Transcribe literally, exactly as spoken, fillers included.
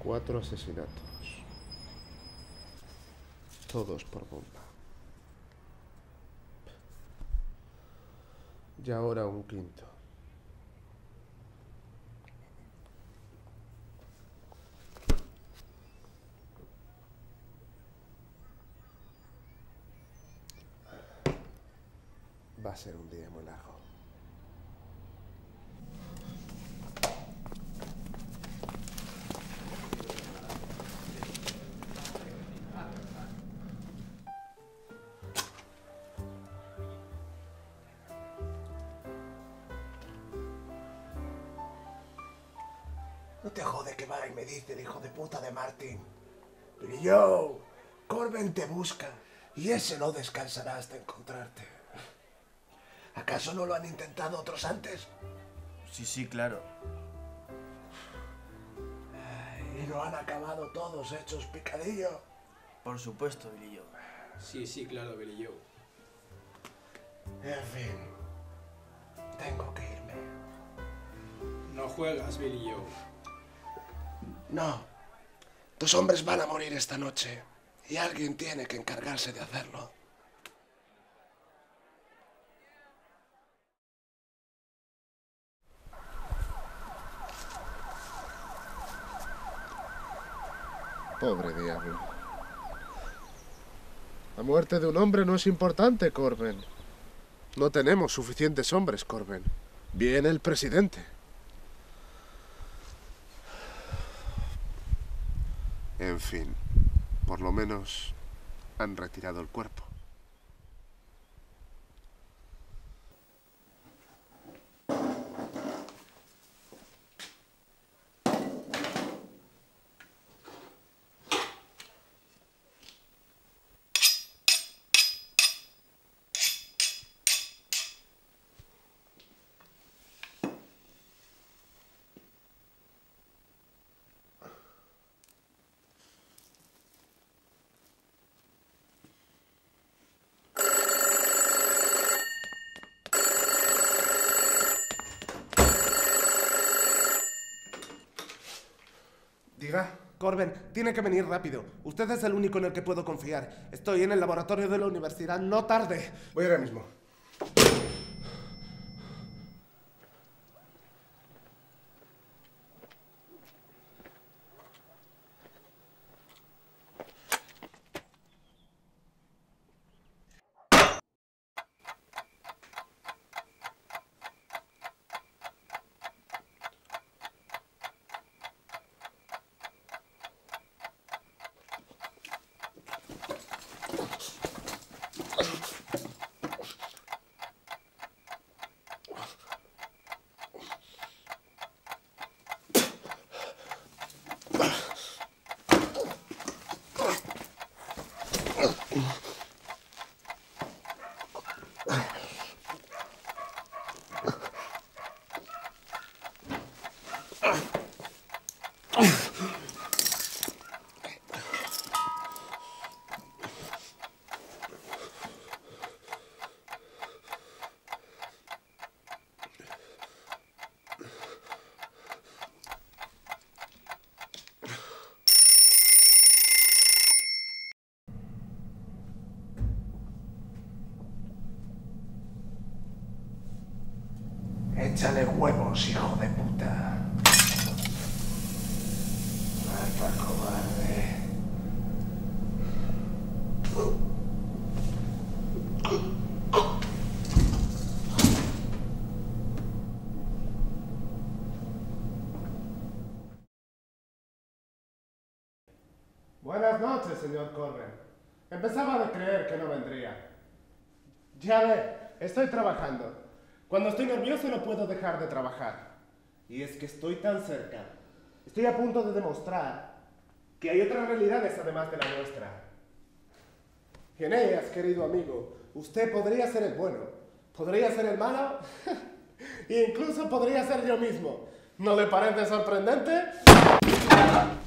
Cuatro asesinatos. Todos por bomba. Y ahora un quinto. Va a ser un día muy largo. No te jode que va y me dice el hijo de puta de Martin. Billy Joe, Corben te busca y ese no descansará hasta encontrarte. ¿Acaso no lo han intentado otros antes? Sí, sí, claro. Ay, ¿y no han acabado todos hechos picadillo? Por supuesto, Billy Joe. Sí, sí, claro, Billy Joe. En fin, tengo que irme. No juegas, Billy Joe. No, tus hombres van a morir esta noche y alguien tiene que encargarse de hacerlo. Pobre diablo. La muerte de un hombre no es importante, Corben. No tenemos suficientes hombres, Corben. Viene el presidente. En fin, por lo menos han retirado el cuerpo. Diga, Corben, tiene que venir rápido. Usted es el único en el que puedo confiar. Estoy en el laboratorio de la universidad, no tarde. Voy ahora mismo. Échale huevos, hijo de puta. Mata, cobarde. Buenas noches, señor Corben. Empezaba a creer que no vendría. Ya ve, estoy trabajando. Cuando estoy nervioso no puedo dejar de trabajar. Y es que estoy tan cerca. Estoy a punto de demostrar que hay otras realidades además de la nuestra. Y en ellas, querido amigo, usted podría ser el bueno, podría ser el malo, e incluso podría ser yo mismo. ¿No le parece sorprendente?